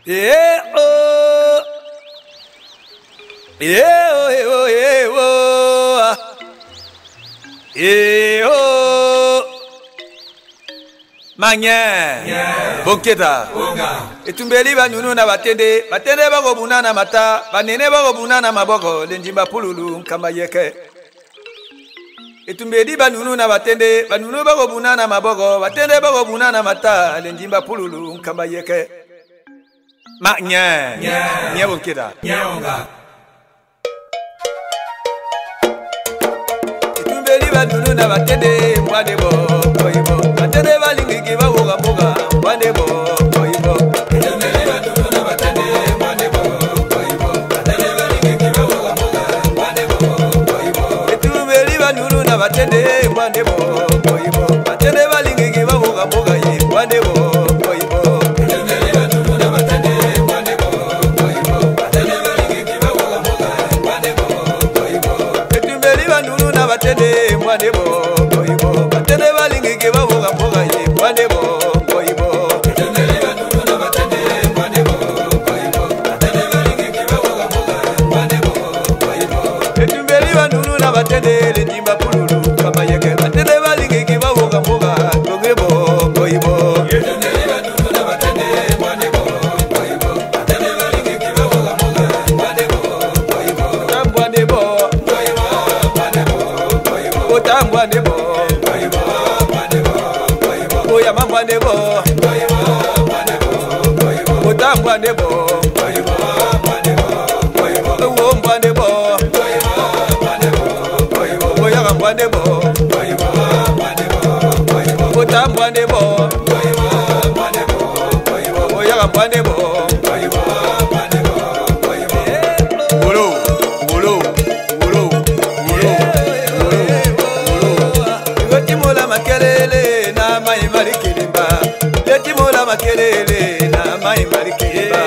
Yeah, oh. Yeah, oh, yeah, oh, yeah, oh. Yeah, oh. Manya. Bonketa. Etumbeli banunu na batende. Batende bako bunana mata. Banene bako bunana maboko. Lenjimba pululu kama yeke. Etumbeli banunu na batende. Banunu bako bunana maboko. Batende bako bunana mata. Lenjimba pululu kama yeke. Manya. Nya bonketa. Etumbeli banunu na batende. Mwade bo. Koibo. Batende balingi kiba woga boga. Mwade bo. Koibo. Etumbeli banunu na batende. Mwade bo. Koibo. Batende balingi kiba woga boga. Mwade bo. Koibo. Etumbeli banunu na batende. Mwade bo. Koibo. Batende balingi kiba woga boga. Mwade bo. Koibo. Etumbeli banunu na batende. Mwade bo. Koibo. Batende balingi kiba woga boga. Mwade bo. Koibo. Etumbeli banunu na batende. Mwade bo. Koibo. Batende balingi kiba woga boga. Mwade bo. Koibo. Etumbeli banunu na batende. Mwade bo. Koibo. Batende balingi kiba woga boga. Mwade bo. Koibo. Etumbeli banunu na batende. Lenjimba pululu kama yeke. Batende balingi kiba woga boga. Koibo. Koibo. Etumbeli banunu na batende. Mwade bo. Koibo. Batende balingi kiba woga boga. Mwade bo. Koibo. Tambwande bo. Koibo. Mwade bo. Koibo. Otambwande bo. Koibo. Mwade bo. Koibo. Oya mambwande bo. Koibo. Mwade bo. Koibo. Otambwande bo. Koibo. Mwade bo. Koibo. Ombwande bo. Koibo. Mwade bo. Koibo. Oya mambwande bo. Koibo. Mwade bo. Koibo. Otambwande bo. Koibo. Mwade bo. Koibo. Oya mambwande bo. Koibo. Mwade bo. Koibo. Wolo, wolo, wolo, wolo, wolo, wolo. Yotimola makelele na mai marikilimba. Yotimola makelele na mai marikilimba.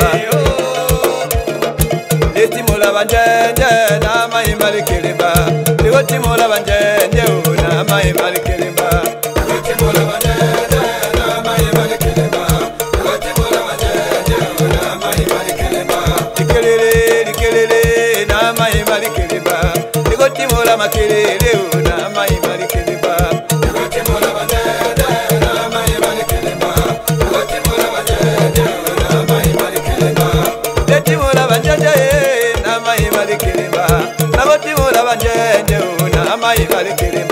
Yotimola banjanje na mai marikilimba. Yotimola banjanje na mai marikilimba. Yotimola banjanje na mai marikilimba. Yotimola banjanje na mai marikilimba. Dikelele dikelele na mai marikilimba. Yotimola makelele na mai marikilimba. Yotimola banjanje na mai marikilimba. Yotimola banjanje na mai marikilimba. Yotimola banjanje na mai marikilimba. Yotimola banjanje na mai marikilimba.